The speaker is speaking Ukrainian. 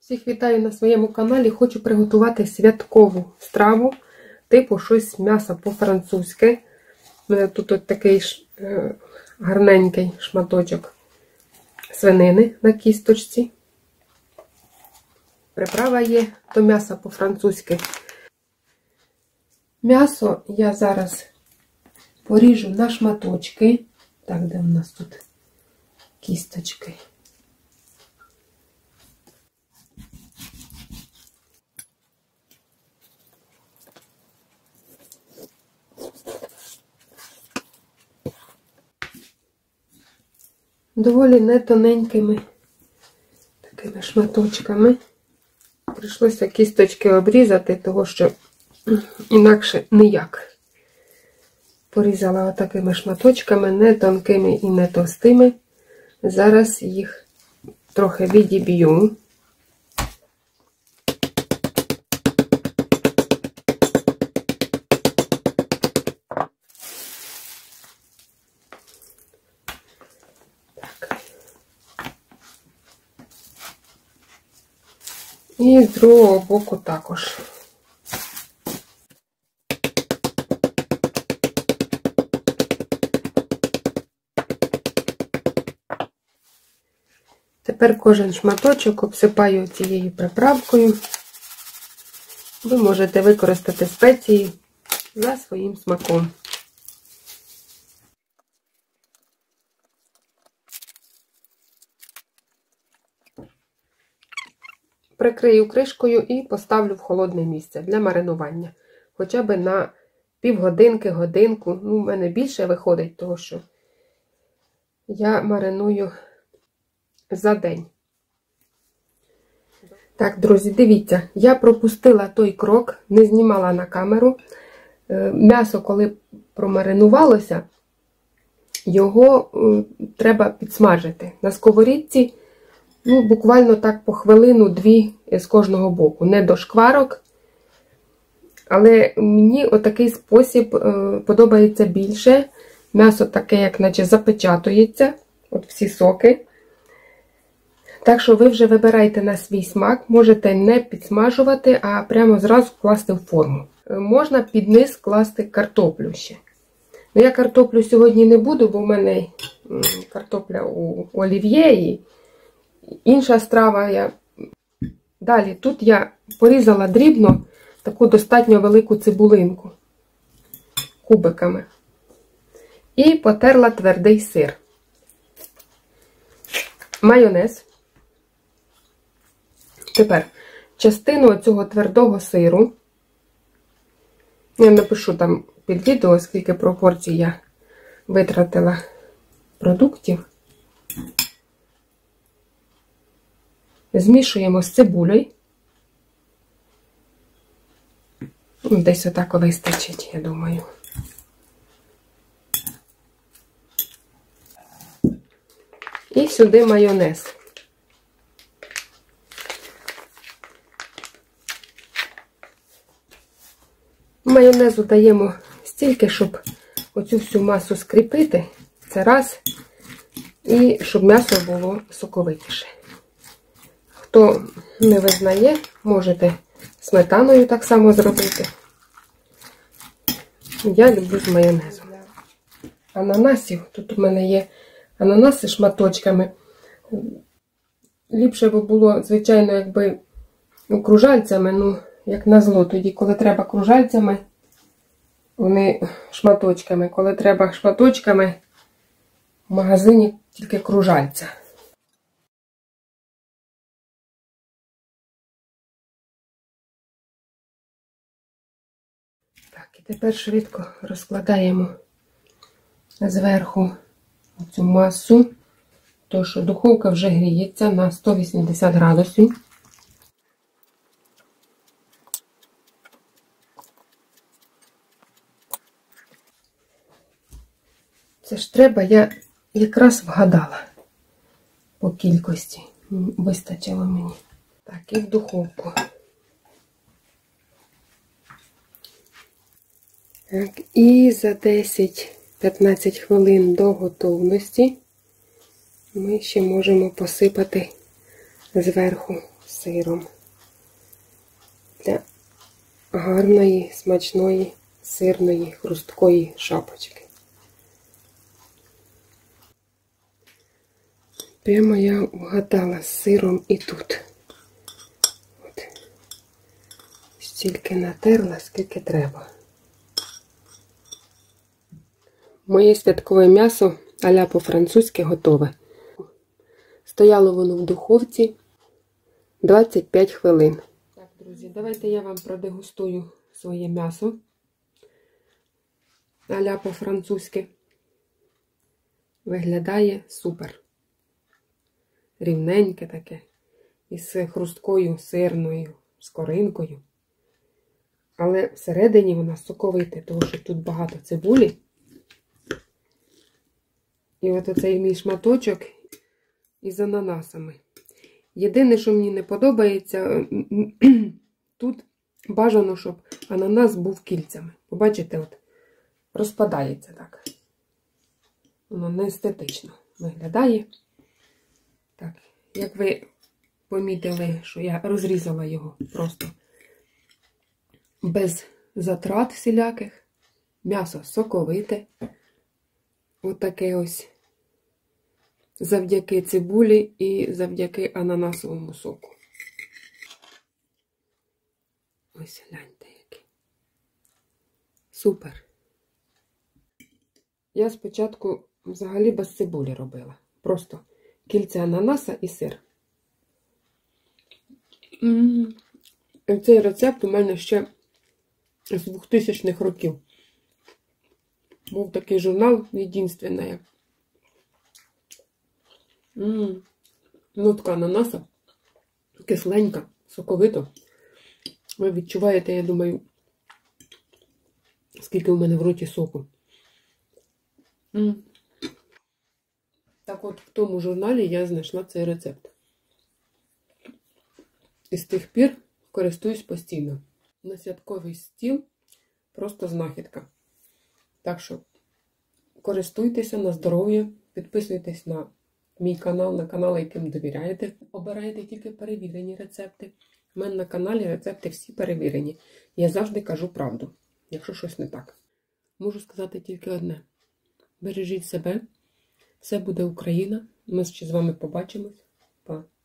Всіх вітаю на своєму каналі. Хочу приготувати святкову страву, типу щось м'ясо по-французьки. У мене тут от такий гарненький шматочок свинини на кісточці. Приправа є до м'яса по-французьки. М'ясо я зараз поріжу на шматочки. Так, де у нас тут кісточки? Доволі не тоненькими такими шматочками. Прийшлося кісточки обрізати, тому що інакше ніяк. Порізала отакими шматочками, не тонкими і не товстими. Зараз їх трохи відіб'ю. І з другого боку також. Тепер кожен шматочок обсипаю цією приправкою. Ви можете використати спеції за своїм смаком. Прикрию кришкою і поставлю в холодне місце для маринування. Хоча б на півгодинки, годинку. Ну, в мене більше виходить, тому що я мариную за день. Так, друзі, дивіться, я пропустила той крок, не знімала на камеру. М'ясо, коли промаринувалося, його треба підсмажити. На сковорідці, ну, буквально так по хвилину-дві з кожного боку. Не до шкварок, але мені отакий спосіб подобається більше. М'ясо таке, як наче запечатується, от всі соки. Так що ви вже вибирайте на свій смак, можете не підсмажувати, а прямо зразу класти в форму. Можна під низ класти картоплю ще. Ну, я картоплю сьогодні не буду, бо в мене картопля у олів'є і інша страва. Далі, тут я порізала дрібно таку достатньо велику цибулинку кубиками. І потерла твердий сир. Майонез. Тепер частину цього твердого сиру, я напишу там під відео, скільки пропорцій я витратила продуктів. Змішуємо з цибулею. Десь отак вистачить, я думаю. І сюди майонез. Майонезу даємо стільки, щоб оцю всю масу скріпити. Це раз. І щоб м'ясо було соковитіше. Хто не визнає, можете сметаною так само зробити. Я люблю з майонезом. Ананасів. Тут у мене є ананаси шматочками. Ліпше би було, звичайно, якби кружальцями, ну, як назло. Тоді, коли треба кружальцями, вони шматочками. Коли треба шматочками, в магазині тільки кружальця. Так, і тепер швидко розкладаємо зверху цю масу, тому що духовка вже гріється на 180 градусів. Це ж треба, я якраз вгадала по кількості. Вистачило мені. Так, і в духовку. Так, і за 10-15 хвилин до готовності ми ще можемо посипати зверху сиром. Для гарної, смачної, сирної, хрусткої шапочки. Прямо я вгадала з сиром і тут. От. Стільки натерла, скільки треба. Моє святкове м'ясо а-ля по-французьки готове. Стояло воно в духовці 25 хвилин. Так, друзі, давайте я вам продегустую своє м'ясо а-ля по-французьки. Виглядає супер. Рівненьке таке. Із хрусткою сирною скоринкою. Але всередині вона соковита, тому що тут багато цибулі. І от оцей мій шматочок із ананасами. Єдине, що мені не подобається, тут бажано, щоб ананас був кільцями. Побачите, от розпадається так. Воно не естетично виглядає. Так, як ви помітили, що я розрізала його просто без затрат всіляких. М'ясо соковите. Отаке ось. Завдяки цибулі і завдяки ананасовому соку. Ось гляньте який. Супер. Я спочатку взагалі без цибулі робила. Просто кільця ананаса і сир. Цей рецепт у мене ще з 2000-х років. Був такий журнал «Єдинственная». Нотка ананаса. Кисленька, соковито. Ви відчуваєте, я думаю, скільки у мене в роті соку. Так от, в тому журналі я знайшла цей рецепт. І з тих пір користуюсь постійно. На святковий стіл просто знахідка. Так що користуйтеся на здоров'я, підписуйтесь на мій канал, на канал, яким довіряєте. Обирайте тільки перевірені рецепти. У мене на каналі рецепти всі перевірені. Я завжди кажу правду, якщо щось не так. Можу сказати тільки одне. Бережіть себе. Все буде Україна. Ми ще з вами побачимось. Па!